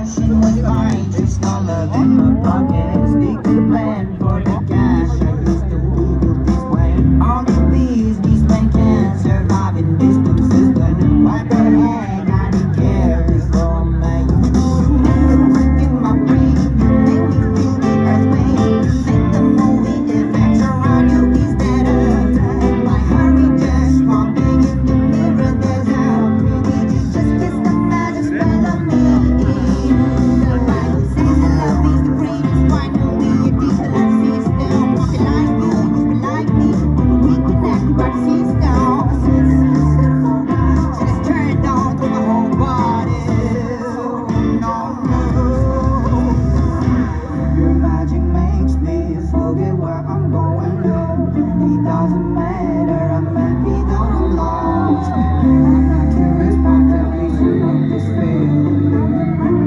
passion was fine, just no love in my pocket. Stick to the plan for the cash. I used to move this way. On the bees, we spend can surviving distances, but what the heck, I didn't care before I met you. The brick in my brain, you make me feel the earthquake. You make the movie effects around you instead of my hurry, just walking in the mirror. There's how pretty you just kiss the magic spell of me. The Bible says that love is the greatest. Why no we are deep and let's see still. Walking like you, you be like me. We connect, but see still. So let's turn it on to my whole body. No, no. Your magic makes me forget where I'm going. It doesn't matter, I'm happy though I'm lost. I'm not curious about the reason of this feeling.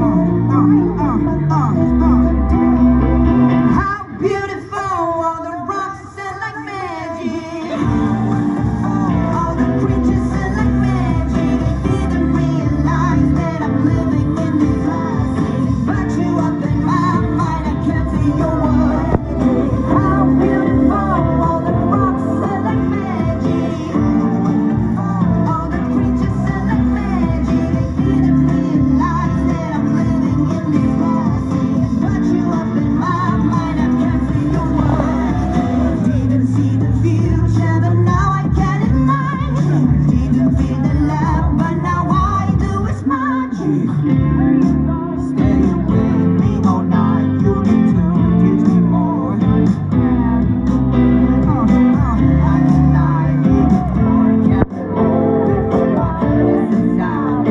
How beautiful, all the rocks sound like magic. All the creatures sound like magic. They didn't realize that I'm living in this life. But you up in my mind, I can't see your word. How beautiful, all the rocks sound like magic. All the creatures sound like magic. They didn't realize that I'm living in this life. But you up in my mind, I can't see your word. Didn't see the future, but now I get it mine. Didn't feel the love, but now all I do is magic. Stay with me all night, you need to teach me more. I cannot ignore, can't hold it for this inside.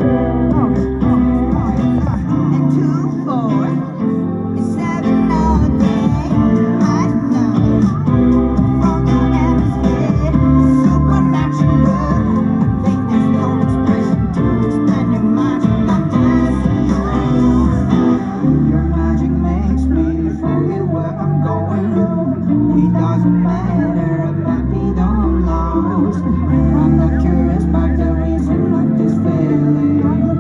And 2, 4, and 7 all day. I know from your hemisphere, supernatural. I think there's no expression to explain your magic. I'm dancing. Your magic makes me forget where I'm going. It doesn't matter, I'm happy though I'm lost. I'm not curious about the reason of this feeling.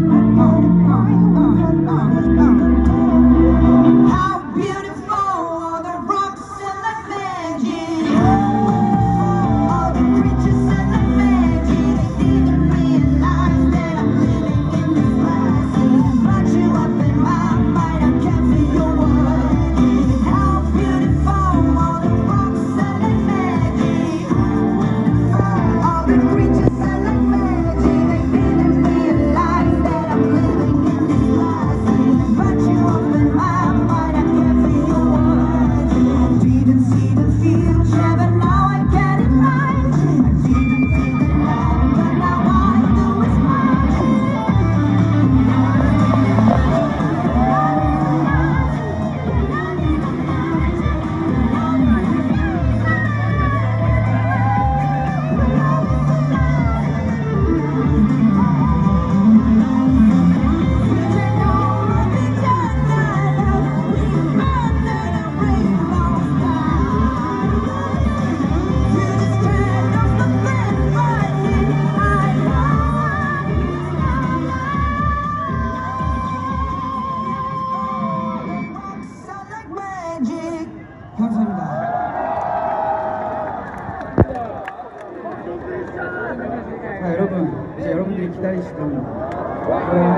How beautiful, all the rocks sound like magic. All the creatures sound like magic. They didn't realize that I'm living in this life. But you up in my mind, I can't feel your word. How beautiful, all the rocks sound like magic. All the creatures sound like magic. They didn't realize that I'm living in this life. But you up in my mind, I can't feel your words. Didn't see the future, but now I get it right. Didn't feel the love, but now all I do is 감사합니다. 자, 여러분, 이제 여러분들이 기다리시던